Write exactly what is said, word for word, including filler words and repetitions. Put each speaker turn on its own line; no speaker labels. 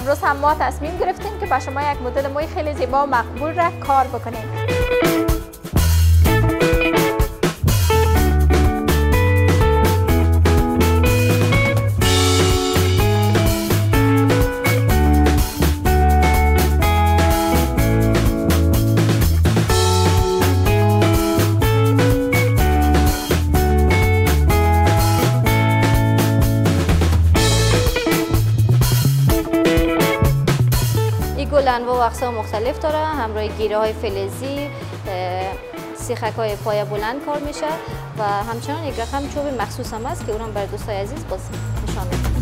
امروز هم ما تصمیم گرفتیم که با شما یک مدل موی خیلی زیبا و مقبول را کار بکنیم.
گل انواع و اقسام مختلف داره، همراه گیره های فلزی، سیخک های پایه بلند کار میشه و همچنان یک رقم چوب مخصوص هم است که اونم بر دوستای عزیز باز نشان میدم.